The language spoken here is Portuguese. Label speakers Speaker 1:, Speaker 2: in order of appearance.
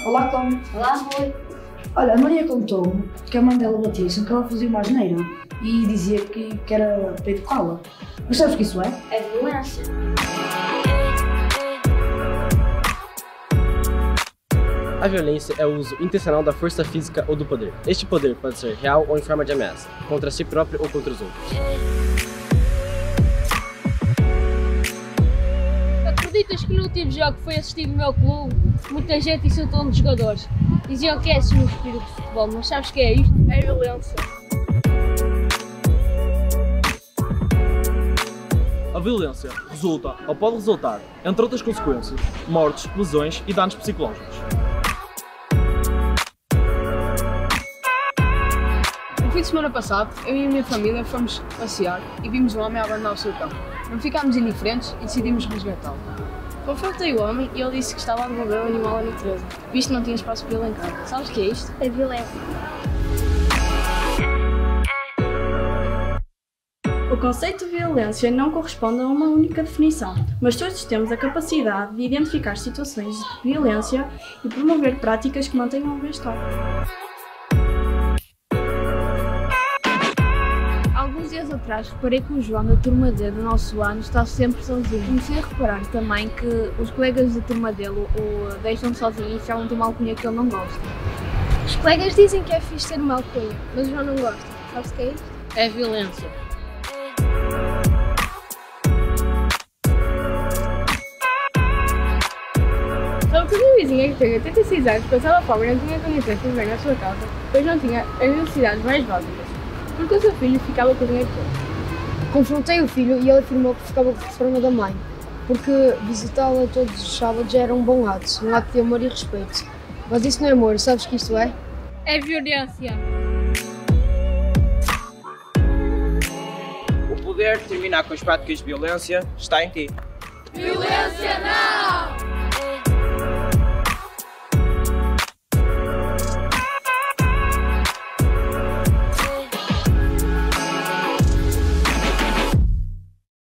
Speaker 1: Olá, Tom.
Speaker 2: Olá, Rui.
Speaker 1: Olha, a Maria contou-me que a mãe dela batia-se, que ela fazia uma asneira e dizia que era para educá-la. Mas sabes o que isso é?
Speaker 2: É violência.
Speaker 3: A violência é o uso intencional da força física ou do poder. Este poder pode ser real ou em forma de ameaça, contra si próprio ou contra os outros.
Speaker 4: Acreditas que no último jogo que foi assistido no meu clube, muita gente insultou um dos jogadores? Diziam que é assim no espírito de futebol, mas sabes o que é isto? É violência.
Speaker 5: A violência resulta, ou pode resultar, entre outras consequências, mortes, lesões e danos psicológicos.
Speaker 6: No fim de semana passado, eu e a minha família fomos passear e vimos um homem abandonar o seu cão. Não ficámos indiferentes e decidimos resgatá-lo. Confrontei o homem e ele disse que estava a devolver o animal à natureza, visto que não tinha espaço para ele em casa. Sabes o que é isto?
Speaker 2: É violência.
Speaker 7: O conceito de violência não corresponde a uma única definição, mas todos temos a capacidade de identificar situações de violência e promover práticas que mantenham o bem-estar.
Speaker 4: Alguns dias atrás reparei que o João da turma D do nosso ano está sempre sozinho. Comecei a reparar também que os colegas da turma dele o deixam sozinho e chamam de uma alcunha que ele não gosta.
Speaker 2: Os colegas dizem que é fixe ter uma alcunha, mas o João não gosta. Sabes o que é isto?
Speaker 4: É violência.
Speaker 6: Sabe que a minha vizinha que tem 86 anos passava fome e não tinha condições de viver na sua casa, pois não tinha as necessidades mais básicas, porque o seu filho ficava com o dinheiro todo.
Speaker 4: Confrontei o filho e ele afirmou que ficava com a forma da mãe, porque visitá-la todos os sábados era um bom ato, um ato de amor e respeito. Mas isso não é amor, sabes que isto é? É violência.
Speaker 3: O poder de terminar com as práticas de violência está em ti.
Speaker 4: Violência não!